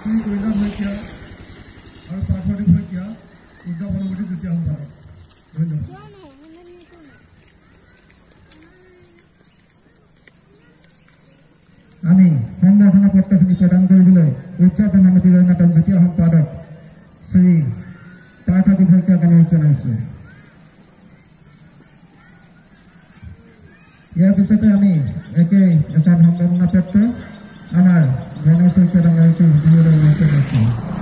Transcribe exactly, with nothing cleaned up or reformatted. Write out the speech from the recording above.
শ্ৰী কৈলাশ শইকীয়া আৰু পাৰ্থদীপ শইকীয়া উদযাপন কৰি দ্বিতীয় সম্পাদক। ধন্যবাদ। আমি সম্বৰ্ধনা পত্ৰখিনি প্ৰদান কৰিবলৈ উদযাপন সমিতিৰ অন্যতম দ্বিতীয় সম্পাদক শ্ৰী পাৰ্থদীপ শইকীয়াক অনুৰোধ জনাইছোঁ। ইয়াৰ পিছতে আমি একেই এখন সম্বৰ্ধনা পত্ৰ আমাৰ গণেশ শইকীয়া ডাঙৰীয়াক দিবলৈ অনুৰোধ জনাইছোঁ।